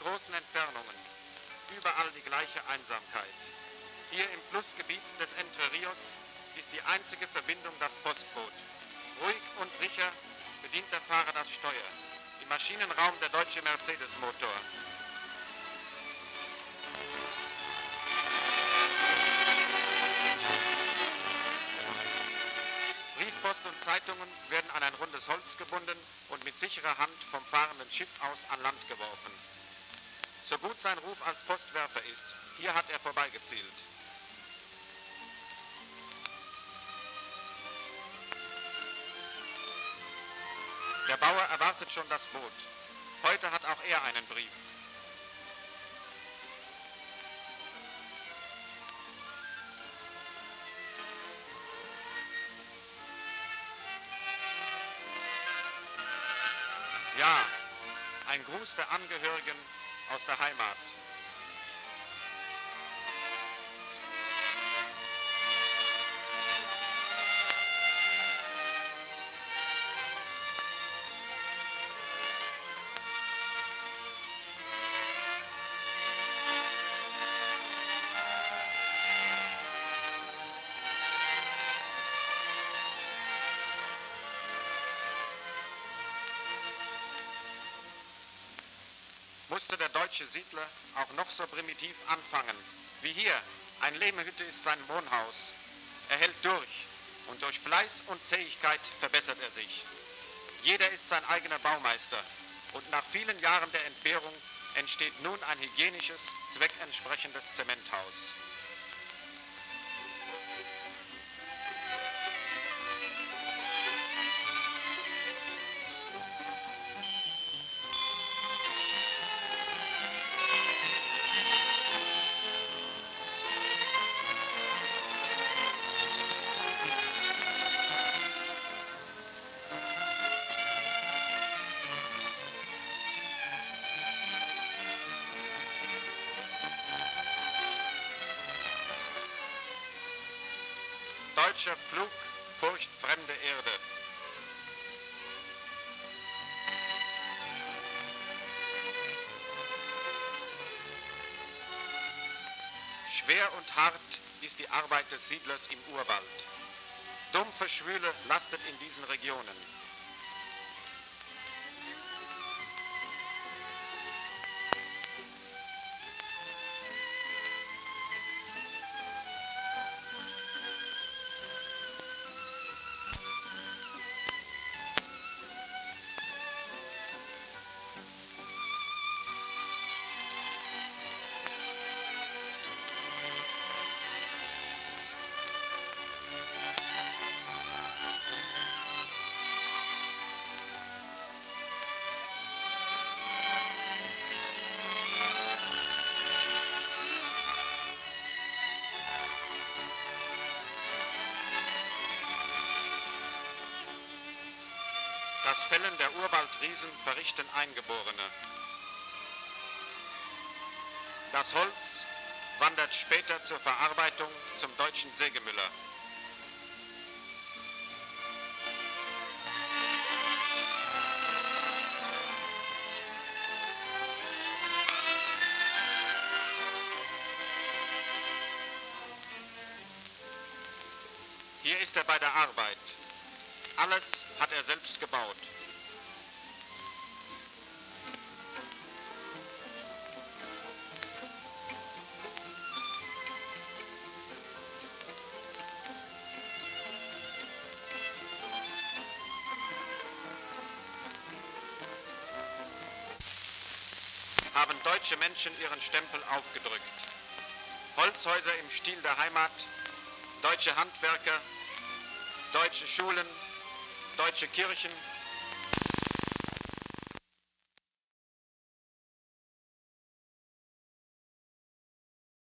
großen Entfernungen überall die gleiche Einsamkeit. Hier im Flussgebiet des Entre Rios ist die einzige Verbindung das Postboot. Ruhig und sicher bedient der Fahrer das Steuer. Im Maschinenraum der deutsche Mercedes-Motor. Briefpost und Zeitungen werden an ein rundes Holz gebunden und mit sicherer Hand vom fahrenden Schiff aus an Land geworfen. So gut sein Ruf als Postwerfer ist, hier hat er vorbeigezielt. Der Bauer erwartet schon das Boot. Heute hat auch er einen Brief. Ja, ein Gruß der Angehörigen aus der Heimat. Musste der deutsche Siedler auch noch so primitiv anfangen, wie hier, ein Lehmhütte ist sein Wohnhaus. Er hält durch und durch Fleiß und Zähigkeit verbessert er sich. Jeder ist sein eigener Baumeister und nach vielen Jahren der Entbehrung entsteht nun ein hygienisches, zweckentsprechendes Zementhaus. Deutscher Flug, furchtfremde Erde. Schwer und hart ist die Arbeit des Siedlers im Urwald. Dumpfe Schwüle lastet in diesen Regionen. Das Fällen der Urwaldriesen verrichten Eingeborene. Das Holz wandert später zur Verarbeitung zum deutschen Sägemüller. Hier ist er bei der Arbeit. Alles hat er selbst gebaut. Haben deutsche Menschen ihren Stempel aufgedrückt. Holzhäuser im Stil der Heimat, deutsche Handwerker, deutsche Schulen, deutsche Kirchen,